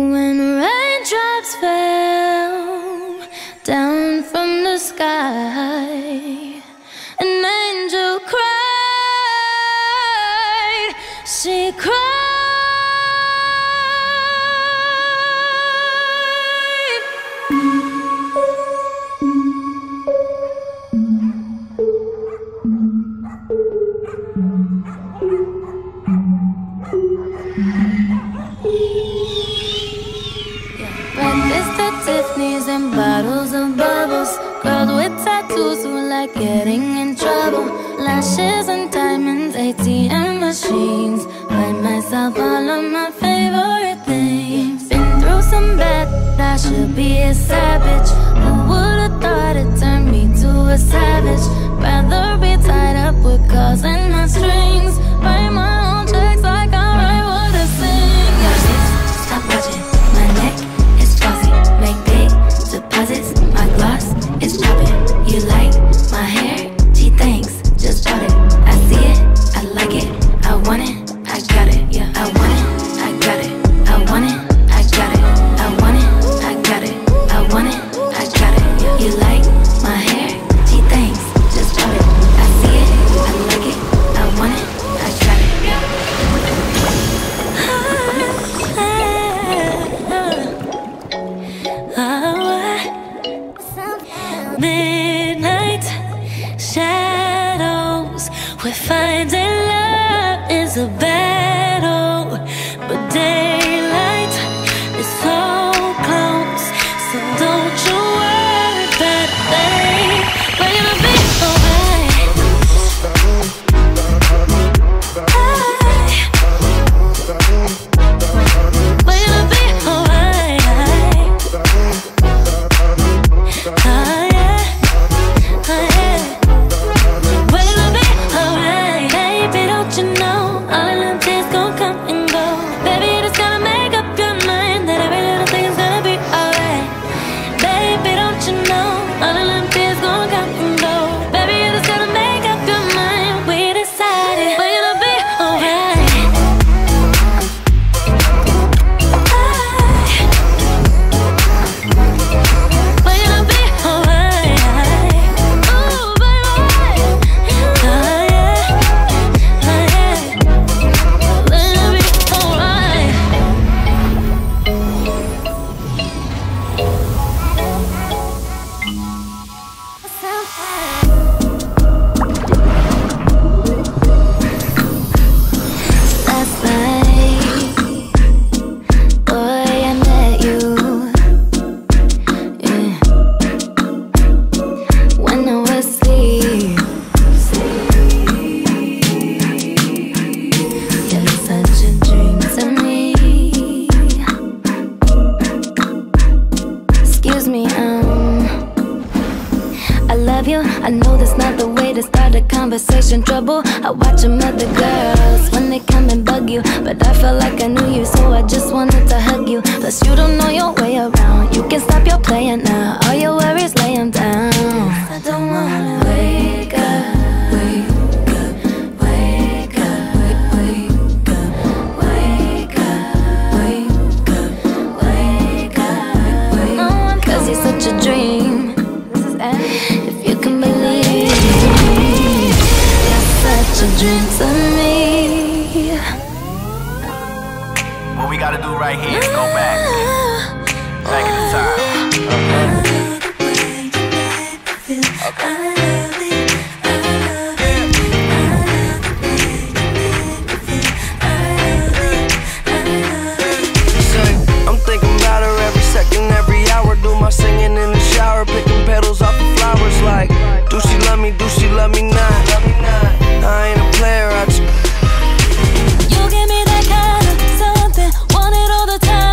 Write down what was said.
When raindrops fell down from the sky, an angel cried, she cried. Breakfast at Tiffany's and bottles of bubbles. Girls with tattoos who like getting in trouble. Lashes and diamonds, ATM machines. Buy myself all of my favorite things. Been through some bad, I should be a savage. Who would've thought it turned me to a savage? Rather be tied up with calls and my strings. Write my own checks like I write what I sing. Stop watching my neck. Make big deposits, my gloss is popping. You like my hair? Gee, thanks, just bought it. I see it, I like it, I want it, I got it. Yeah, I want it, I got it, I want it, I got it, I want it, I got it, I want it, I got it. Yeah. You like my hair? Gee, thanks, just bought it. I see it, I like it, I want it, I got it. Yeah. Midnight shadows, we're finding love is a battle, but daylight is so close. So don't you worry about a thing. We're gonna be alright. We're gonna be alright. I know that's not the way to start a conversation. Trouble, I watch them other girls when they come and bug you, but I felt like I knew you, so I just wanted to hug you. Plus you don't know your way around. You can stop your playing now. All your worries, lay them down. I don't wanna wake up, wake up, wake up, wake up, wake up, wake up, wake up, wake up. 'Cause you're such a dream. If you can believe, you're such a dream to me. What we gotta do right here is go back in the time. I'm thinking about her every second, every hour. Do my singing in the shower, picking petals off the flowers. Like, do she love me? Do she love me not? I ain't a player. You give me that kind of something, want it all the time.